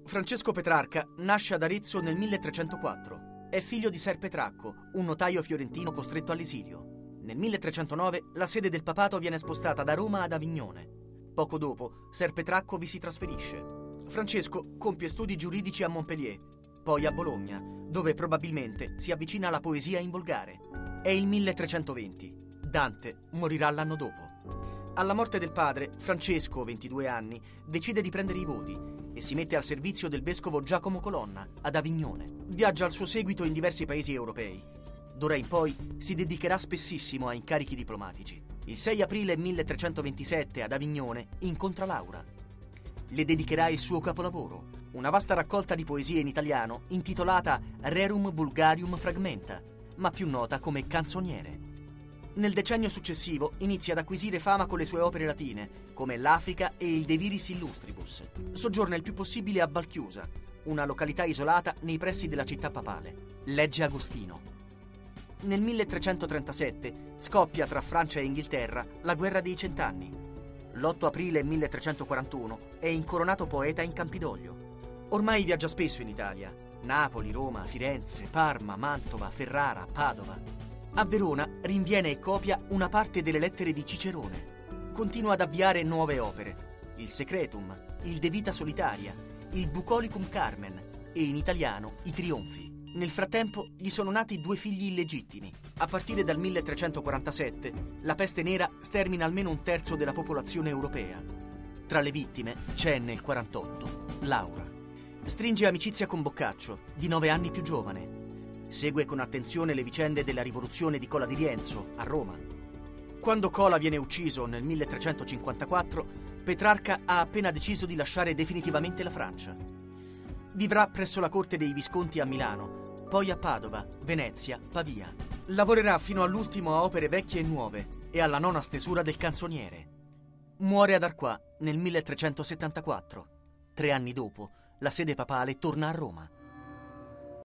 Francesco Petrarca nasce ad Arezzo nel 1304. È figlio di Ser Petracco, un notaio fiorentino costretto all'esilio. Nel 1309 la sede del papato viene spostata da Roma ad Avignone. Poco dopo, Ser Petracco vi si trasferisce. Francesco compie studi giuridici a Montpellier, poi a Bologna, dove probabilmente si avvicina alla poesia in volgare. È il 1320. Dante morirà l'anno dopo. Alla morte del padre, Francesco, 22 anni, decide di prendere i voti e si mette al servizio del vescovo Giacomo Colonna ad Avignone. Viaggia al suo seguito in diversi paesi europei. D'ora in poi si dedicherà spessissimo a incarichi diplomatici. Il 6 aprile 1327 ad Avignone incontra Laura. Le dedicherà il suo capolavoro, una vasta raccolta di poesie in italiano intitolata Rerum Bulgarium Fragmenta, ma più nota come Canzoniere. Nel decennio successivo inizia ad acquisire fama con le sue opere latine, come L'Africa e il De Viris Illustribus. Soggiorna il più possibile a Valchiusa, una località isolata nei pressi della città papale. Legge Agostino. Nel 1337 scoppia tra Francia e Inghilterra la guerra dei Cent'anni. L'8 aprile 1341 è incoronato poeta in Campidoglio. Ormai viaggia spesso in Italia: Napoli, Roma, Firenze, Parma, Mantova, Ferrara, Padova. A Verona rinviene e copia una parte delle lettere di Cicerone. Continua ad avviare nuove opere: il Secretum, il De Vita Solitaria, il Bucolicum Carmen e in italiano i Trionfi. Nel frattempo gli sono nati 2 figli illegittimi. A partire dal 1347 la peste nera stermina almeno un terzo della popolazione europea. Tra le vittime c'è nel 48 Laura. Stringe amicizia con Boccaccio, di 9 anni più giovane. Segue con attenzione le vicende della rivoluzione di Cola di Rienzo, a Roma. Quando Cola viene ucciso nel 1354, Petrarca ha appena deciso di lasciare definitivamente la Francia. Vivrà presso la corte dei Visconti a Milano, poi a Padova, Venezia, Pavia. Lavorerà fino all'ultimo a opere vecchie e nuove e alla 9ª stesura del Canzoniere. Muore ad Arquà nel 1374. 3 anni dopo, la sede papale torna a Roma.